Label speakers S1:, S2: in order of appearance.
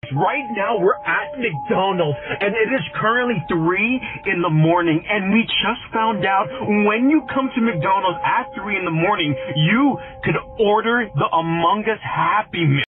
S1: right now we're at McDonald's, and it is currently 3 in the morning, and we just found out when you come to McDonald's at 3 in the morning, you could order the Among Us Happy Meal.